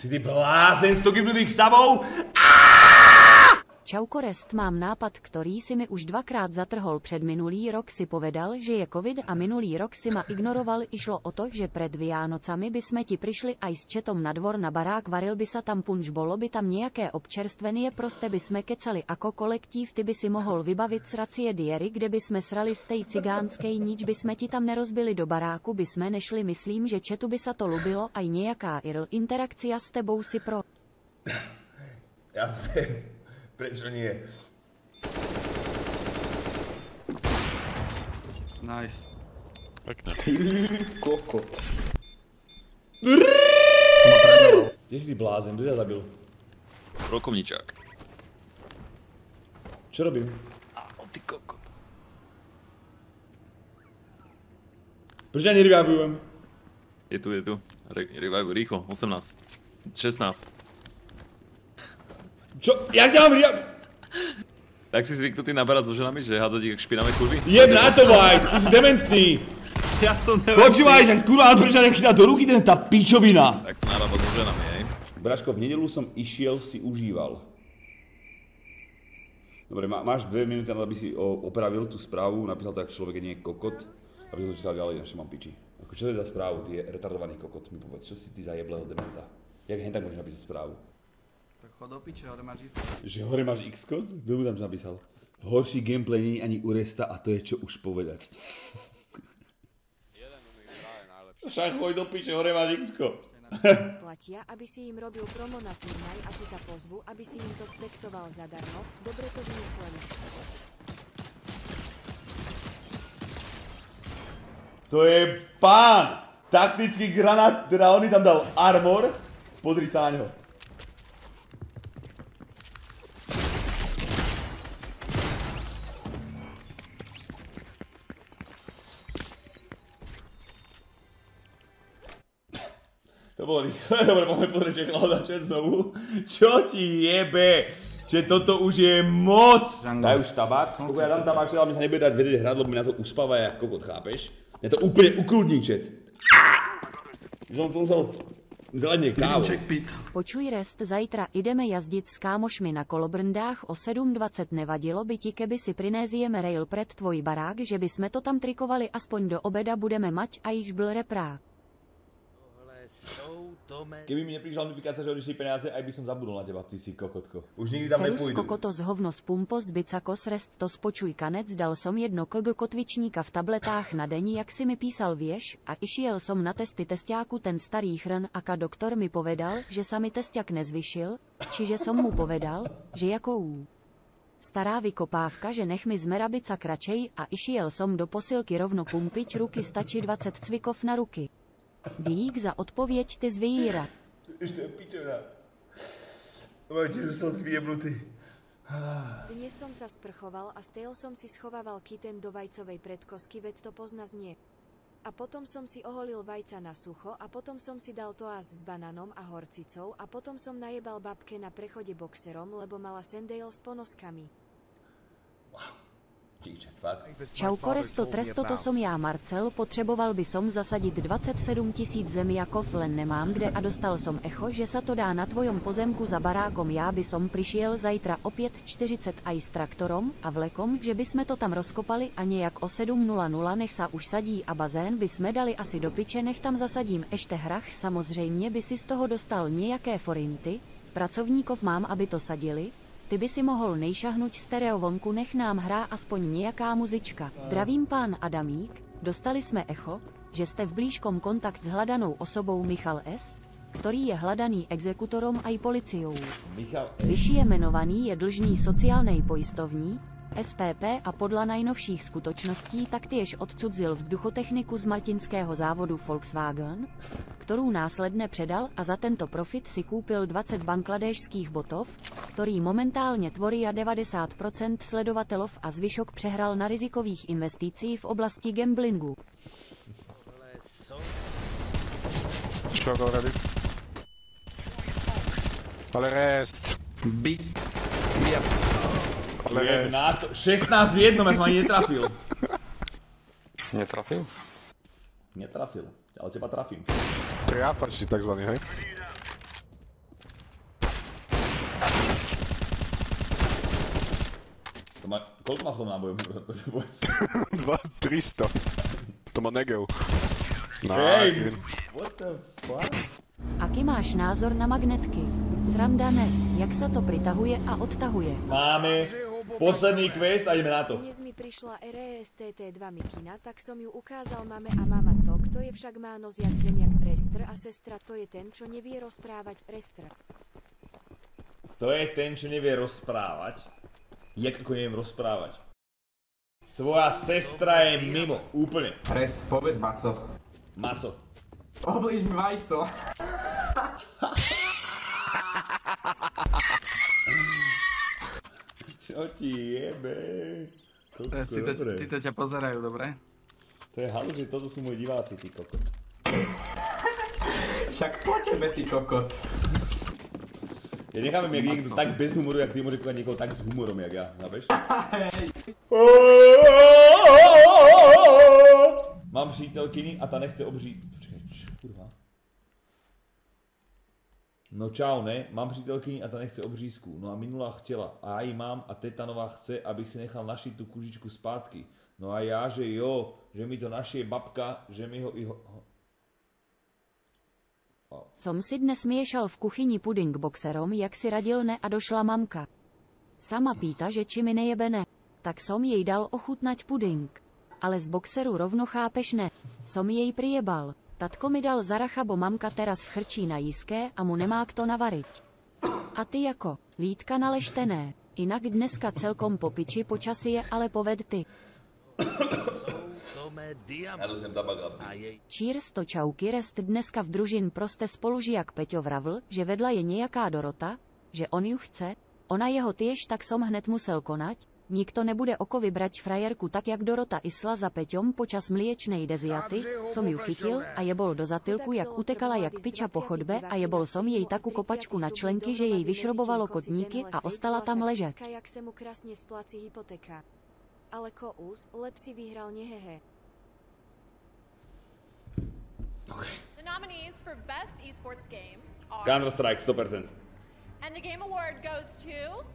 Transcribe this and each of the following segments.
Si ty blázen, 100 kybnutých samou! Čauko Rest, mám nápad, ktorý si mi už dvakrát zatrhol. Před minulý rok si povedal, že je covid a minulý rok si ma ignoroval. Išlo o to, že pred Vianocami by sme ti prišli aj s četom na dvor na barák, varil by sa tam punč, bolo by tam nejaké občerstvenie, proste by sme kecali ako kolektív, ty by si mohol vybaviť sracie diery, kde by sme srali z tej cigánskej, nič by sme ti tam nerozbili, do baráku by sme nešli, myslím, že četu by sa to ľúbilo, aj nejaká IRL interakcia s tebou si pro. Jasne. Prečo nie? Nice. Pekne. Kokot. Kde si ty blázen? Kto ťa zabil? Rokovničák. Čo robím? Áno, ty kokot. Prečo ja nerevivujem? Je tu. Revive, rýchlo, 18. 16. Čo? Jak ťa mám Tak si zvyknutý naberať so ženami, že hádzať ich jak špinavé kurvy? Jeb na to, Vajs, ty si dementný! Ja som dementný. Počúvaj, že kurva, ale prečo nechytá do ruky tá pičovina? Tak to narábať so ženami, hej? Braško, v nedelu som išiel, si užíval. Dobre, máš 2 minúty na to, aby si opravil tú správu, napísal to, jak človek je nie kokot, aby som to čítal ďalej, až mám piči. Ako čo to je za správu, ty retardovaný kokot, mi povedz, čo si ty za jeblého dementa? Jak hen tak môžeš napísať správu? Tak chod do piče, hore máš X-ko. Že hore máš X-ko? Kto mu tam napísal? Horší gameplay nie je ani u Resta a to je čo už povedať. Jeden umí práve najlepšie. Však choď do piče, hore máš X-ko. Platia, aby si im robil promo na turnaj a ti ťa pozvu, aby si im to spektoval zadarmo. Dobre to vymysleli. To je pán! Taktický granát, teda on tam dal armor. Pozri sa na neho. To bolo rýchle, dobre, poďme pozrieť, že Klauda čet znovu. Čo ti jebe? Že toto už je moc! Daj už tabák. Pokud ja dám tabák, ale mi sa nebude dať vedieť hrať, lebo mi na to uspáva jak kokot, chápeš? Mňa to úplne ukludní, čet. Že som to musel zelennie kávu. Počuj Rest, zajtra ideme jazdiť s kámošmi na kolobrndách o 7:20, nevadilo by ti, keby si prinézieme rail pred tvoj barák, že by sme to tam trikovali aspoň do obeda, budeme mať a již byl reprák. Keby mi neprišla notifikácia, že odišli peniaze, aj by som zabudol na teba, ty si kokotko. Už nikdy tam Serus nepôjdu. kokotos hovno z pumpos bicakos Rest to spočuj kanec, dal som 1 kg kotvičníka v tabletách na denní, jak si mi písal, vieš, a išiel som na testy testiáku, ten starý chrn, aka doktor mi povedal, že sa mi testiak nezvyšil, čiže som mu povedal, že jako stará vykopávka, že nech mi zmerabica kračej, a išiel som do posilky rovno pumpiť, ruky stačí 20 cvikov na ruky. Dík za odpověď, ty zvíra. Ešte pičovina. Že som zviebnutý. Dnes som sa sprchoval a stejl som si schovával kyten do vajcovej predkosky, veď to pozna znie. A potom som si oholil vajca na sucho a potom som si dal toast s banánom a horcicou a potom som najebal babke na prechode boxerom, lebo mala sendale s ponoskami. Čauko Resto, tresto, to som já Marcel, potřeboval by som zasadiť 27 000 zemiakov, len nemám kde a dostal som echo, že sa to dá na tvojom pozemku za barákom, já by som prišiel zajtra o 5:40 aj s traktorom a vlekom, že by sme to tam rozkopali a nejak o 7:00 nech sa už sadí a bazén by sme dali asi do piče, nech tam zasadím ešte hrach, samozrejme by si z toho dostal nejaké forinty, pracovníkov mám, aby to sadili. Ty by si mohol nejšahnuť stereovonku, nech nám hrá aspoň nejaká muzička. Zdravím pán Adamík, dostali sme echo, že ste v blížkom kontakt s hľadanou osobou Michal S., ktorý je hľadaný exekutorom aj policiou. Vyššie menovaný je dlžný sociálnej poistovní, SPP a podľa najnovších skutočností taktiež odcudzil vzduchotechniku z martinského závodu Volkswagen, ktorú následne predal a za tento profit si kúpil 20 bangladéšských botov, ktorý momentálne tvoria 90% sledovateľov a zvyšok prehral na rizikových investícií v oblasti gamblingu. Ale rest. Big. 16 v jednom, ja som ani netrafil. Netrafil? Netrafil, ale teba trafím. Triáfač si takzvaný, hej? To má, kolik má v tom náboju? 300. To má negeu. Hey, what the fuck? Aký máš názor na magnetky? Sranda ne, jak sa to pritahuje a odtahuje. Máme posledný quest a ideme na to. Dnes mi prišla RESTT2 mikina, tak som ju ukázal mame a mama to, kto je však má nos jak zemiak Restr a sestra to je ten, čo nevie rozprávať Restr. To je ten, čo nevie rozprávať. Jak ako neviem rozprávať? Tvoja sestra je mimo, úplne. Rest, povedz Maco. Maco. Oblíž mi vajco. Čo ti jebe? Ty to ťa pozerajú, dobre? To je halu, že toto sú moji diváci, ty kokot. Však po tebe, ty kokot. Ja nechápem, jak niekto tak bez humoru, jak ty môže kúkať niekoho tak s humorom, jak ja, chápeš? Mám přítelkyni a ta nechce obří... Počkej, čo, kurva? No čau, ne? Mám přítelkyni a ta nechce obřízku. No a minulá chtěla. A já ji mám a teta nová chce, abych si nechal našít tu kužičku zpátky. No a já, že jo, že mi to našije babka, že mi ho i ho... Som si dnes miešal v kuchyni puding boxerom, jak si radil ne a došla mamka. Sama pýta, že či mi nejebe ne. Tak som jej dal ochutnať puding. Ale z boxeru rovno chápeš ne. Som jej prijebal. Tatko mi dal zaracha, bo mamka teraz chrčí na jízké a mu nemá kto navariť. A ty jako, Vítka naleštené. Inak dneska celkom po piči počasie, ale poved ty. Cheers to čauky rest dneska v družin proste spolužiak Peťo vravl, že vedla je nejaká Dorota, že on ju chce, ona jeho tiež, tak som hned musel konať, nikto nebude oko vybrať frajerku tak jak Dorota isla za Peťom počas mliečnej deziaty, som ju chytil a jebol do zatylku jak utekala jak piča po chodbe a jebol som jej takú kopačku na členky, že jej vyšrobovalo kotníky a ostala tam ležet. Jak se mu krásne spláci hypotéka. Ale Kous, lepsi vyhral nehehe. Okay. The nominees for Best Esports Game are... Counter-Strike, 100%. And the Game Award goes to...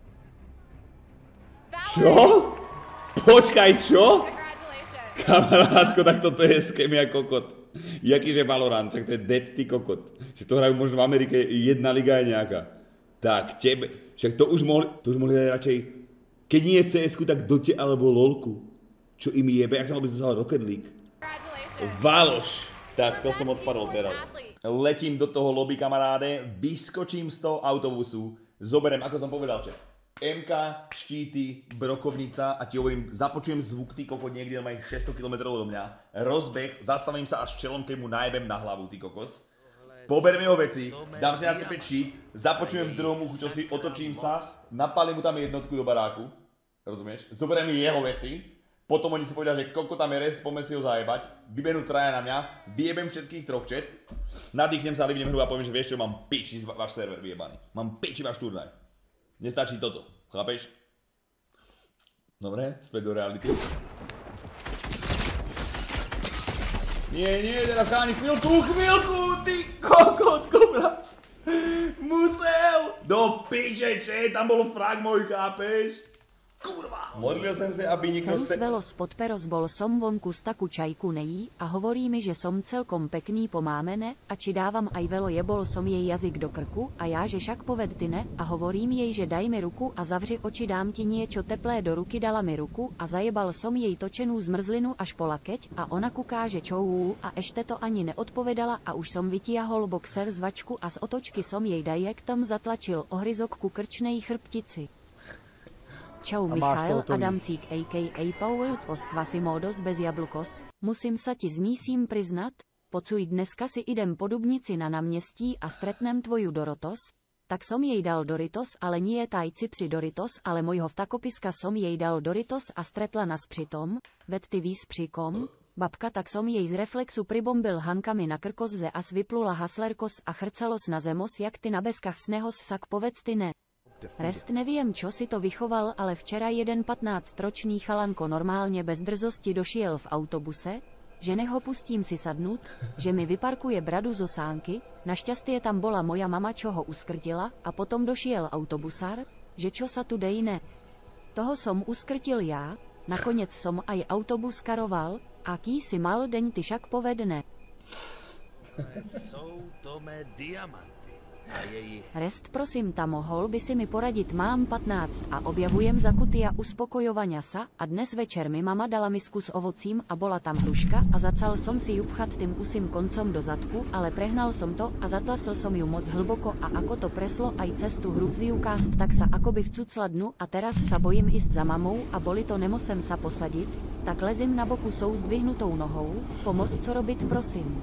Čo? Počkaj, čo? Congratulations. Kamarátko, tak toto je skemia kokot. Jakýže Valorant, čak to je dead ty kokot. Že to hrajú možno v Amerike jedna liga je nejaká. Tak, tebe, však to už mohli dať radšej, keď nie CS-ku, tak Dote alebo LOLku. Čo im jebe, jak sa mal by to Rocket League. Valoš. Tak, to som odpadol teraz. Letím do toho lobby, kamaráde, vyskočím z toho autobusu, zoberiem, ako som povedal, že MK, štíty, brokovnica a ti hovorím, započujem zvuk, ty kokot, niekde na mojich 600 km odo mňa, rozbeh, zastavím sa až čelom, keď mu najebem na hlavu, ty kokos. Poberiem jeho veci, dám si nasypeť šít, započujem v druhom uchu, čo si, otočím sa, napalím mu tam jednotku do baráku, rozumieš? Zoberiem jeho veci. Potom oni si povedia, že koľko tam je res, poďme si ho zajebať, vybenú traja na mňa, vyjebem všetkých troch čet, nadýchnem sa, livnem hru a poviem, že vieš čo, mám piči váš server vyjebaný. Mám piči váš turnaj. Nestačí toto, chápeš? Dobre, späť do reality. Nie, teraz cháni, chvíľku, ty kokot, kobraz. Musel! Do piče, tam bol frag môj, chápeš? Kurva! Modlil som sa, aby nikto ste... Velos podperos bol som vonku z taku čajku nejí a hovorí mi, že som celkom pekný pomámene a či dávam aj velo jebol som jej jazyk do krku a já, že však poved ty ne a hovorím jej, že daj mi ruku a zavři oči, dám ti niečo teplé do ruky, dala mi ruku a zajebal som jej točenú zmrzlinu až po lakeť a ona kuká, že čou a ešte to ani neodpovedala a už som vytiahol boxer z vačku a z otočky som jej dajektom zatlačil ohryzok ku krčnej chrbtici. Čau Michael Adamcík a.k.a. Paul os Quasimodos bez jablkos, musím sa ti znísím priznat, pocuj dneska si idem po Dubnici na náměstí a stretnem tvoju Dorotos, tak som jej dal Doritos, ale nie taj cipsi Doritos, ale mojho vtakopiska som jej dal Doritos a stretla nás přitom, ved ty víš přikom, babka tak som jej z reflexu pribombil hankami na krkozze a vyplula haslerkos a chrcalos na zemos jak ty na beskach snehos sak povedz ty ne. Rest neviem, čo si to vychoval, ale včera jeden 15-ročný chalanko normálne bez drzosti došiel v autobuse, že neho pustím si sadnúť, že mi vyparkuje bradu zo sánky, našťastie tam bola moja mama, čo ho uskrtila, a potom došiel autobusár, že čo sa tu dej ne. Toho som uskrtil já, nakonec som aj autobus karoval, aký si mal deň ty však povedne. Jsou to mé diamanty a jejich... Rest prosím ta mohol by si mi poradit, mám 15 a objavujem za kutia uspokojovania sa a dnes večer mi mama dala misku s ovocím a bola tam hruška a zacal som si ju pchat tým kusým koncom do zadku, ale prehnal som to a zatlasil som ju moc hlboko a ako to preslo aj cestu hrubziu kást, tak sa akoby vcucla dnu a teraz sa bojím ísť za mamou a boli to nemosem sa posadiť, tak lezím na boku sou zdvihnutou nohou, pomoc co robit prosím.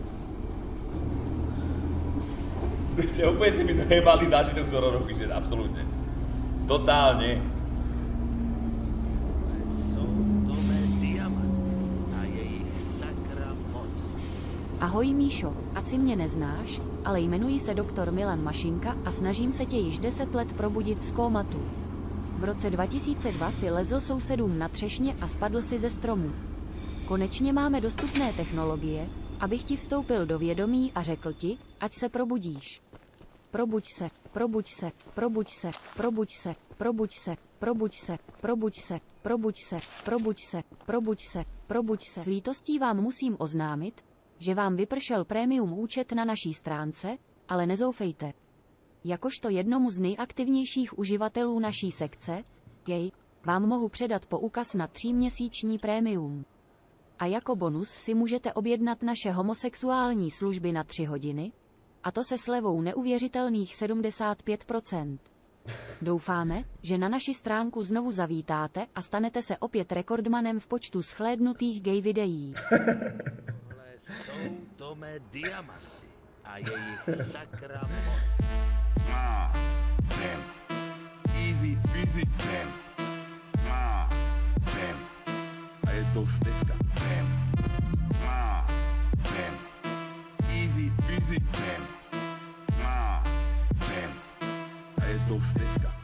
Úplně si mi to jebálý zážitok z hororu, píše, absolutně. Totálně. Jsou to mé diamanty a jejich sakra moc. Ahoj Míšo, asi mě neznáš, ale jmenuji se doktor Milan Mašinka a snažím se tě již 10 let probudit z kómatu. V roce 2002 si lezl sousedům na třešně a spadl si ze stromu. Konečně máme dostupné technologie, abych ti vstoupil do vědomí a řekl ti, ať se probudíš. Probuď se, probuď se, probuď se, probuď se, probuď se, probuď se, probuď se, probuď se, probuď se, probuď se, probuď se. S lítostí vám musím oznámit, že vám vypršel prémium účet na naší stránce, ale nezoufejte. Jakožto jednomu z nejaktivnějších uživatelů naší sekce, gay, vám mohu předat poukaz na 3měsíční prémium. A jako bonus si můžete objednat naše homosexuální služby na 3 hodiny, a to se slevou neuvěřitelných 75%. Doufáme, že na naši stránku znovu zavítáte a stanete se opět rekordmanem v počtu shlédnutých gay videí. Jsou to mé diamanty a jejich sakra moc. Damn. Easy, easy, damn. Damn. A je to stezka, damn. Damn. Easy, easy, damn. Damn. A je to stezka.